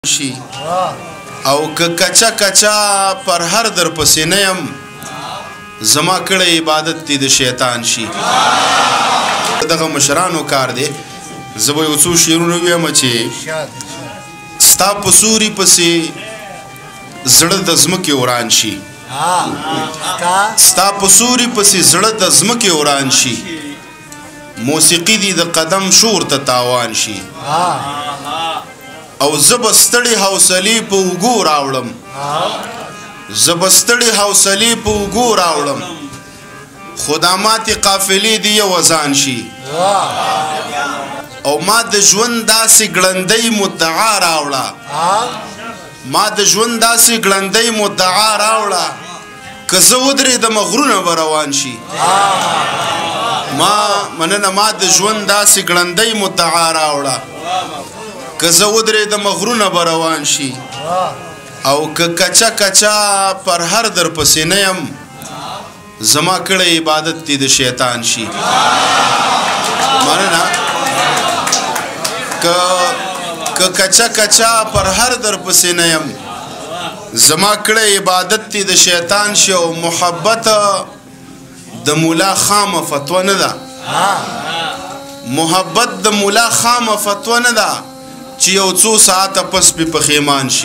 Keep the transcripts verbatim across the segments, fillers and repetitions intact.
شي او که کچا کچا پر هر در پسې نه یم زما کړه عبادت دی د شیطان شي دغه مشرانو کار دی زه به یو څو شعرونه ویم چې ستا په سوري پسې زړه د ځمکې وران شي ستا په سوري پسې زړه د ځمکې وران شي موسیقي دی د قدم شور ته تاوان شي او زبستړي حوصلې په وګو راوړم زبستړي حوصلې په وګو راوړم خدا ماتې قافلې دی یو ځان شي او ما د ژوند داسې ګړندۍ مدعا راوړه ما د ژوند داسې ګړندۍ مدعا راوړه که زه ودرېدم غرونه به روان شي ما مننه ما د ژوند داسې ګړندۍ مدعا راوړه که زه ودرېدم غرونه به روان شي او که کچا کچا پر هر در پسې نه یم زما کړه عبادت دی د شیطان شي مننه که کچا کچا پر هر در پسې نه یم زما کړه عبادت دی د شیطان شي او محبت د مولا خامه فتوا نه ده محبت د مولا خامه فتوا نه ده چې یو څو ساعته پس پې پښیمان شي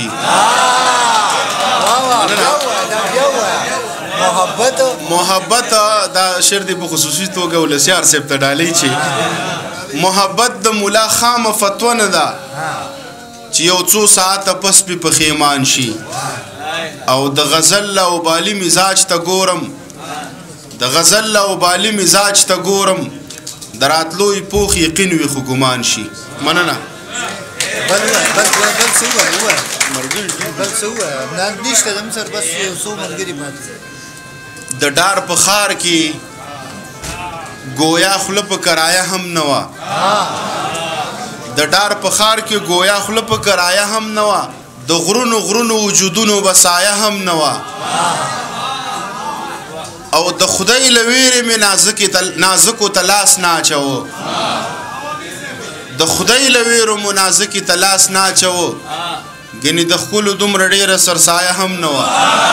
محبت دا شعر دی په خصوصي توګه ولسیار صاحب ته ډالۍ چې محبت د مولا خامه فتوا نه ده چې یو څو ساعته پس پې پښیمان شي او د غزل او بالي مزاج ته ګورم د غزل او بالي مزاج ته ګورم د راتلو یې پوخ یقین وي خو ګمان شي مننه بل بل بل څه وایي بل څه وایي نشته زموږ سره بس یو څو ملګري پاتې د ډار په ښار کې ګویا خوله په کرایه هم نه وه د ډار په ښار کې ګویا خوله په کرایه هم نه وه د غرونو غرونو وجودونو به سایه هم نه وه او د خدای له ویرې مې نازکو ته لاس نه اچوه د خدای له ویرو مو نازکې ته لاس نه اچوه ګنې د ښکلو دومره ډېره سرسایه هم نه وه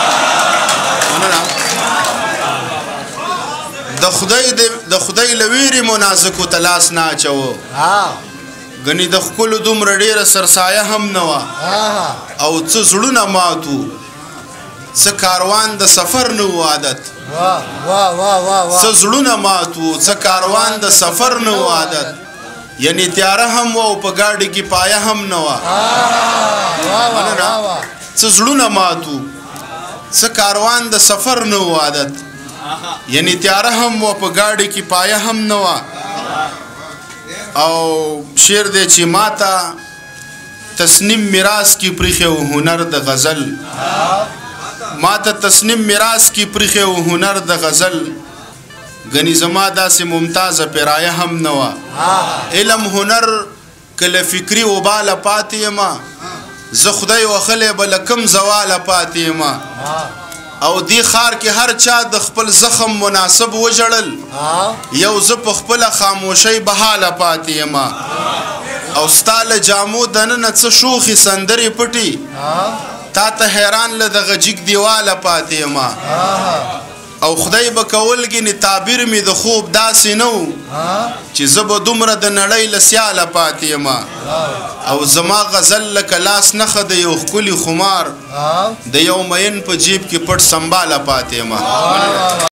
د خدای د خدای له ویرې مو نازکو ته لاس نه اچوه ګنې د ښکلو دومره ډېره سرسایه هم نه وه او څه زړونه مات وو څه کاروان د سفر نه و عادت څه زړونه مات وو څه کاروان د سفر نه و عادت یعنی تیاره هم و او په ګاډي کې پایه هم نه وه څه زړونه مات وو څه کاروان د سفر نه و عادت یعنی تیاره هم و په ګاډي کې پایه هم نه وه او شعر دی چې ماته تصنیم میراث کې پریښی و هنر د غزل ماته تصنیم میراث کې پریښی و هنر د غزل ګنې زما داسې ممتازه پیرایه هم نه وه علم هنر که له فکري وباله پاتې یمه زه خدای وښلی به له کوم زواله پاتې یمه او دې ښار کې هر چا د خپل زخم مناسب وژړل یو زه په خپله خاموشۍ بحاله پاتې یمه او ستا له جامو دننه څه شوخې سندرې پټې تا ته حیران له دغه جګ دیواله پاتې یمه او خدای به کول ګنې تعبیر مې د خوب داسې نه و چې زه به دومره د نړۍ له سیاله پاتې یمه او زما غزل لکه لاس نښه د یو ښکلي خمار د یو مین په جیب کې پټ سنباله پاتې یمه